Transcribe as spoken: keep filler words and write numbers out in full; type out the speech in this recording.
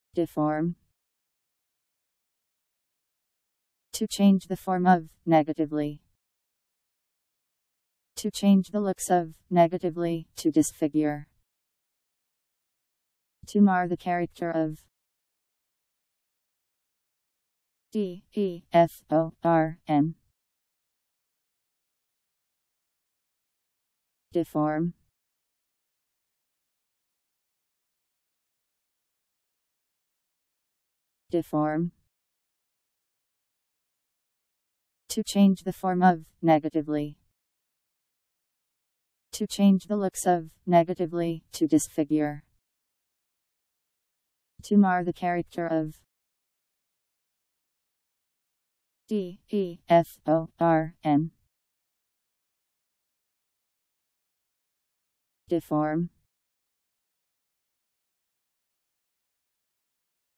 Deform. To change the form of, negatively. To change the looks of, negatively, to disfigure. To mar the character of. D E F O R M. Deform. Deform. To change the form of, negatively. To change the looks of, negatively, to disfigure. To mar the character of. D E F O R M. Deform.